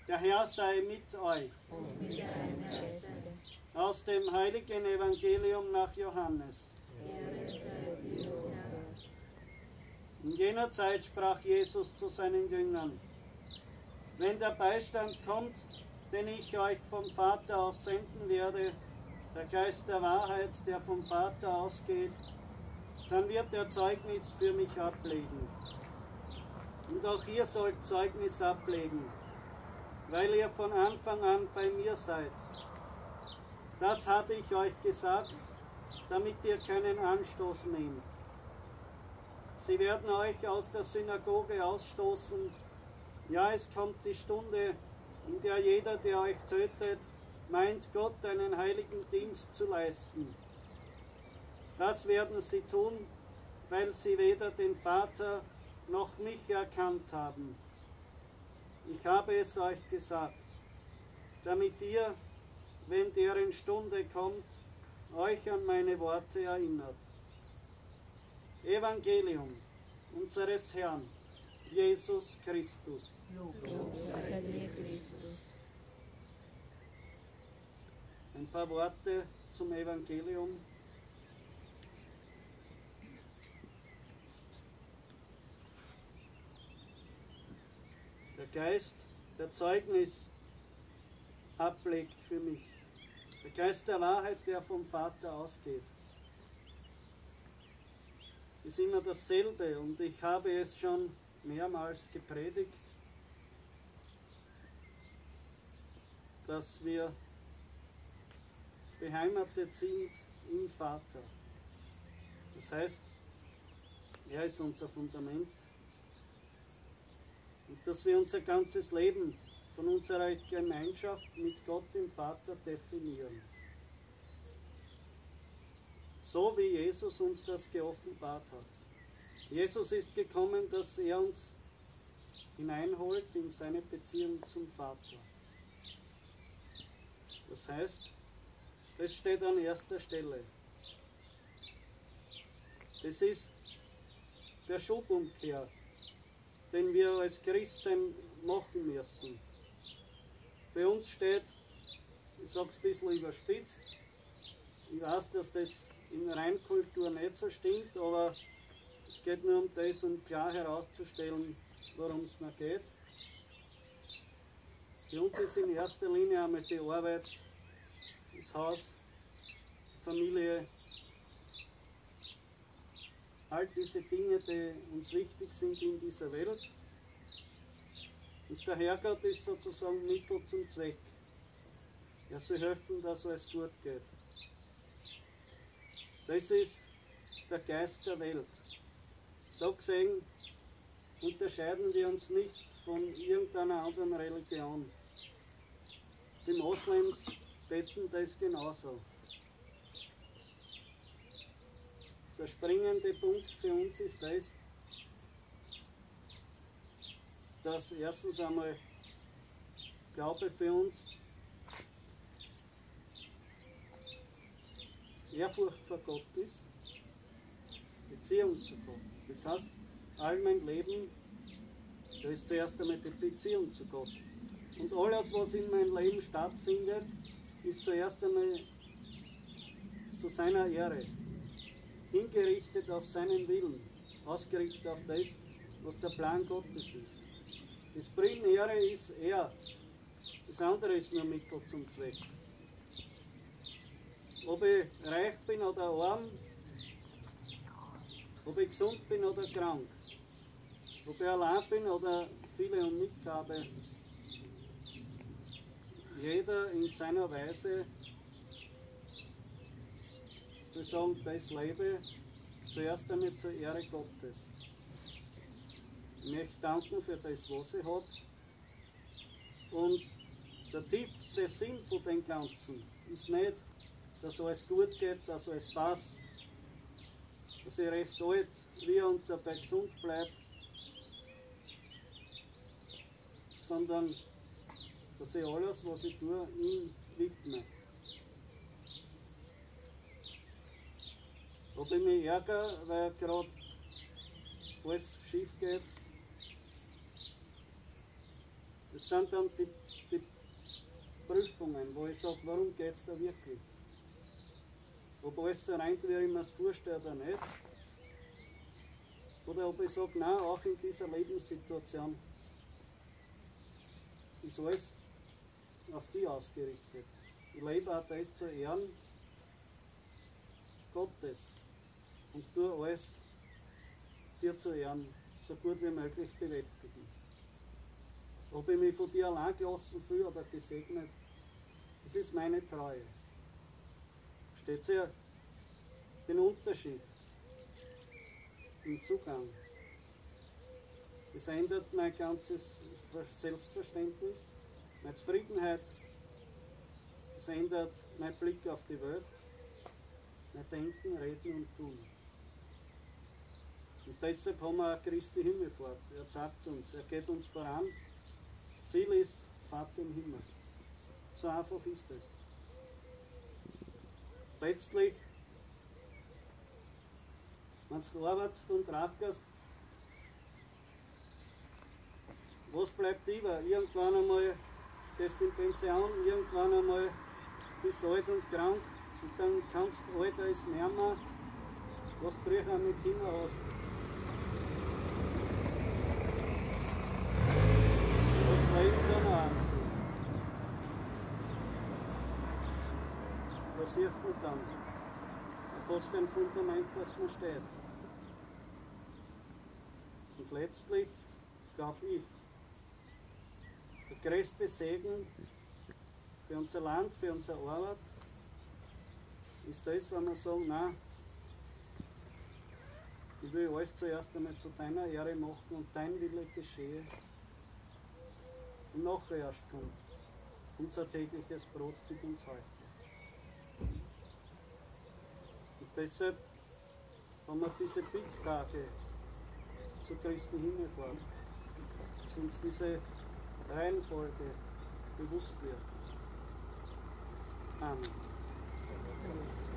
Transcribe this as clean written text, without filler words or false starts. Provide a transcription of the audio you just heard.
Der Herr sei mit euch. Und mit deinem Geiste. Aus dem heiligen Evangelium nach Johannes. Ehre sei dir, o Herr. In jener Zeit sprach Jesus zu seinen Jüngern: Wenn der Beistand kommt, den ich euch vom Vater aus senden werde, der Geist der Wahrheit, der vom Vater ausgeht, dann wird er Zeugnis für mich ablegen. Und auch ihr sollt Zeugnis ablegen, weil ihr von Anfang an bei mir seid. Das habe ich euch gesagt, damit ihr keinen Anstoß nehmt. Sie werden euch aus der Synagoge ausstoßen. Ja, es kommt die Stunde, in der jeder, der euch tötet, meint, Gott einen heiligen Dienst zu leisten. Das werden sie tun, weil sie weder den Vater noch mich erkannt haben. Ich habe es euch gesagt, damit ihr, wenn deren Stunde kommt, euch an meine Worte erinnert. Evangelium unseres Herrn, Jesus Christus. Lob sei dir, Christus. Ein paar Worte zum Evangelium. Der Geist, der Zeugnis ablegt für mich. Der Geist der Wahrheit, der vom Vater ausgeht. Es ist immer dasselbe und ich habe es schon mehrmals gepredigt, dass wir beheimatet sind im Vater. Das heißt, er ist unser Fundament und dass wir unser ganzes Leben von unserer Gemeinschaft mit Gott dem Vater definieren. So wie Jesus uns das geoffenbart hat. Jesus ist gekommen, dass er uns hineinholt in seine Beziehung zum Vater. Das heißt, das steht an erster Stelle. Das ist der Schubumkehr, den wir als Christen machen müssen. Für uns steht, ich sage es ein bisschen überspitzt, ich weiß, dass das in Reinkultur nicht so stimmt, aber es geht nur um das, um klar herauszustellen, worum es mir geht. Für uns ist in erster Linie einmal die Arbeit, das Haus, die Familie, all diese Dinge, die uns wichtig sind in dieser Welt. Und der Herrgott ist sozusagen Mittel zum Zweck. Er soll helfen, dass alles gut geht. Das ist der Geist der Welt. So gesehen unterscheiden wir uns nicht von irgendeiner anderen Religion. Die Moslems beten das genauso. Der springende Punkt für uns ist das, dass erstens einmal Glaube für uns Ehrfurcht vor Gott ist, Beziehung zu Gott. Das heißt, all mein Leben, da ist zuerst einmal die Beziehung zu Gott. Und alles, was in meinem Leben stattfindet, ist zuerst einmal zu seiner Ehre, hingerichtet auf seinen Willen, ausgerichtet auf das, was der Plan Gottes ist. Das Primäre ist er, das andere ist nur Mittel zum Zweck. Ob ich reich bin oder arm, ob ich gesund bin oder krank, ob ich allein bin oder viele um mich habe, jeder in seiner Weise soll sagen, das lebe zuerst einmal zur Ehre Gottes. Ich möchte danken für das, was ich habe. Und der tiefste Sinn von dem Ganzen ist nicht, dass alles gut geht, dass alles passt, dass ich recht alt wie und dabei gesund bleibe, sondern dass ich alles, was ich tue, ihm widme. Ob ich mich ärgere, weil gerade alles schief geht, Das sind dann die Prüfungen, wo ich sage, warum geht es da wirklich? Ob alles so rein, wie ich mir es vorstelle oder nicht. Oder ob ich sage, nein, auch in dieser Lebenssituation ist alles auf die ausgerichtet. Ich lebe auch das zu Ehren Gottes und tue alles dir zu Ehren, so gut wie möglich bewältigen. Ob ich mich von dir allein gelassen fühle oder gesegnet, das ist meine Treue. Versteht ihr den Unterschied im Zugang? Das ändert mein ganzes Selbstverständnis, meine Zufriedenheit, das ändert meinen Blick auf die Welt, mein Denken, Reden und Tun. Und deshalb haben wir auch Christi Himmelfahrt. Er zeigt uns, er geht uns voran. Das Ziel ist Vater im Himmel. So einfach ist es. Letztlich, wenn du arbeitest und rackerst, was bleibt über? Irgendwann einmal gehst du in Pension, irgendwann einmal bist du alt und krank und dann kannst du alt als nicht mehr, was du früher auch mit Kindern hast. Das Leben dann auch ansehen. Was sieht man dann? Auf was für ein Fundament das man steht. Und letztlich, glaube ich, der größte Segen für unser Land, für unsere Arbeit, ist das, wenn wir sagen, nein, ich will alles zuerst einmal zu deiner Ehre machen und dein Wille geschehe. Und nachher erst kommt unser tägliches Brot, gib uns heute. Und deshalb haben wir diese Pfingsttage zu Christi Himmelfahrt, dass uns diese Reihenfolge bewusst wird. Amen.